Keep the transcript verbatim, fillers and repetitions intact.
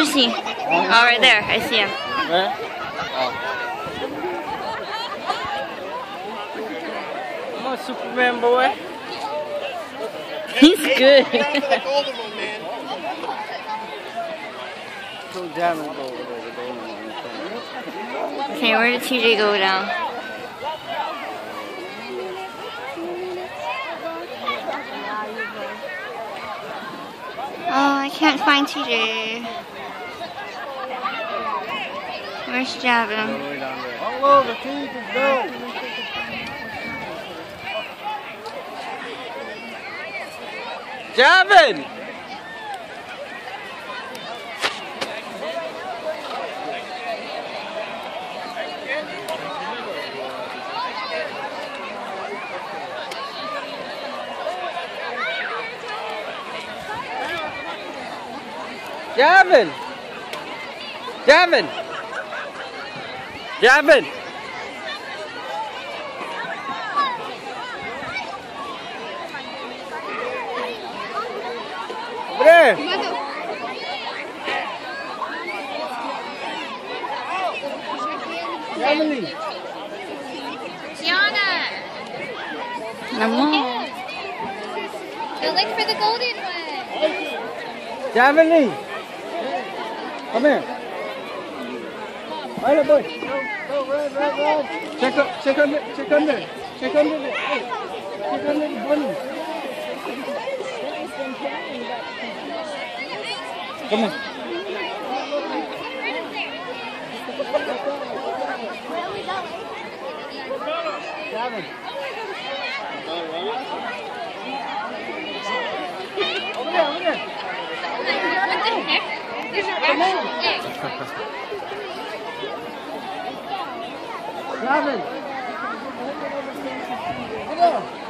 is he? Oh, right there. I see him. Where? Oh. Come on, Superman boy. He's good. Okay, where did T J go down? Oh, I can't find T J. Where's Javin? Oh, the team is go. Javin! Javin! Javin! Javin! Over there! Javin! Gianna! Come on. Go look for the golden one. Javin! Come here. Right, boy. Go, go, run, run, run. Check up, check under, check under, check under there. Hey, check under the bunny. Come on. Javin. Over there, over there. What the heck? These are actual eggs. Javin. Come on.